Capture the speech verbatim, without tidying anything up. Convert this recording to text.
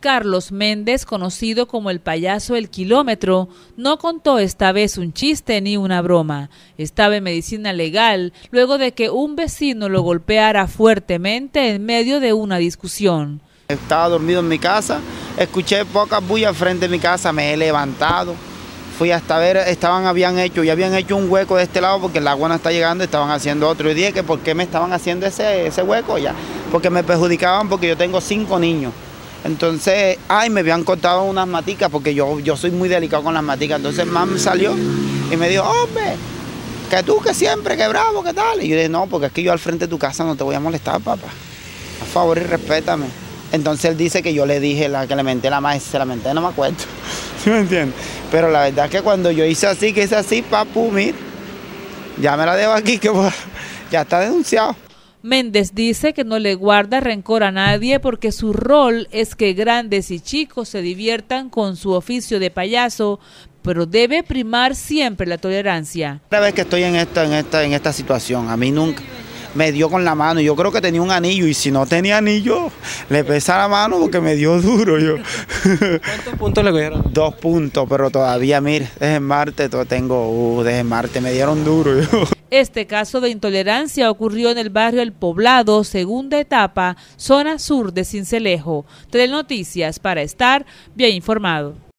Carlos Méndez, conocido como el payaso El Kilómetro, no contó esta vez un chiste ni una broma. Estaba en medicina legal luego de que un vecino lo golpeara fuertemente en medio de una discusión. Estaba dormido en mi casa, escuché pocas bullas frente a mi casa, me he levantado, fui hasta ver, estaban, habían hecho, ya habían hecho un hueco de este lado porque el agua no está llegando, estaban haciendo otro. Y dije que por qué me estaban haciendo ese, ese hueco ya, porque me perjudicaban porque yo tengo cinco niños. Entonces, ay, me habían cortado unas maticas porque yo, yo soy muy delicado con las maticas. Entonces, mamá salió y me dijo, hombre, que tú que siempre, que bravo, que tal. Y yo dije, no, porque es que yo al frente de tu casa no te voy a molestar, papá. Por favor y respétame. Entonces él dice que yo le dije, la que le menté la más, se la menté, no me acuerdo. ¿Sí me entiendes? Pero la verdad es que cuando yo hice así, que hice así, papu, mira, ya me la dejo aquí, que ya está denunciado. Méndez dice que no le guarda rencor a nadie porque su rol es que grandes y chicos se diviertan con su oficio de payaso, pero debe primar siempre la tolerancia. Cada vez que estoy en esta, en esta, en esta situación, a mí nunca me dio con la mano. Yo creo que tenía un anillo y si no tenía anillo, le pesa la mano porque me dio duro yo. ¿Cuántos puntos le cogieron? Dos puntos, pero todavía, mire, desde Marte, todo tengo, uh, desde Marte me dieron duro yo. Este caso de intolerancia ocurrió en el barrio El Poblado, segunda etapa, zona sur de Sincelejo. Telenoticias, para estar bien informado.